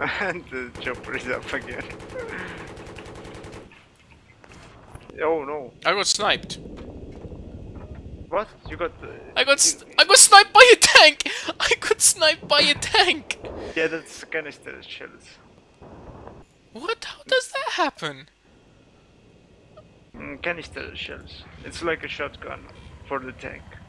And the chopper is up again. Oh no. I got sniped. What? You got... I got sniped by a tank! I got sniped by a tank! Yeah, that's canister shells. What? How does that happen? Canister shells. It's like a shotgun for the tank.